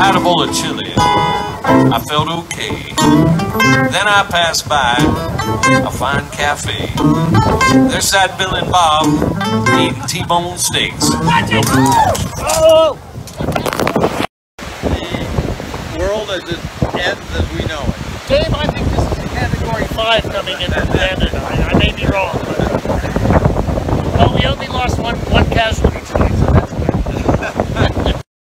had a bowl of chili. I felt okay. Then I passed by a fine cafe. There sat Bill and Bob eating T-bone steaks. Oh! The world as it ends as we know it. Dave, I think this is category 5 coming into Canada. I may be wrong. But, well, we only lost one casualty.